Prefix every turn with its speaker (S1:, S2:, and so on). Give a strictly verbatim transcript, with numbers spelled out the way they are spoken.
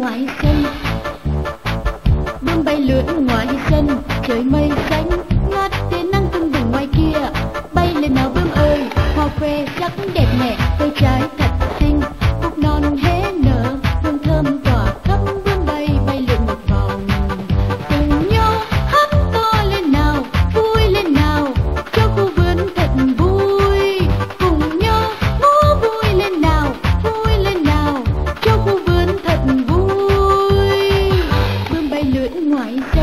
S1: ngoài sân, bướm bay lượn ngoài sân, trời mây xanh ngát tiếng nắng tưng bừng ngoài kia. Bay lên nào bướm ơi, hoa khoe sắc đẹp nè, đôi trái thật xinh, cúc non hé nở, hương thơm tỏa khắp. Bướm bay bay lượn một vòng, cùng nhau hát to lên nào, vui lên nào, cho khu vườn thật vui. Cùng nhau múa vui lên nào, vui lên nào, cho khu vườn thật vui. Bướm bay lượn ngoài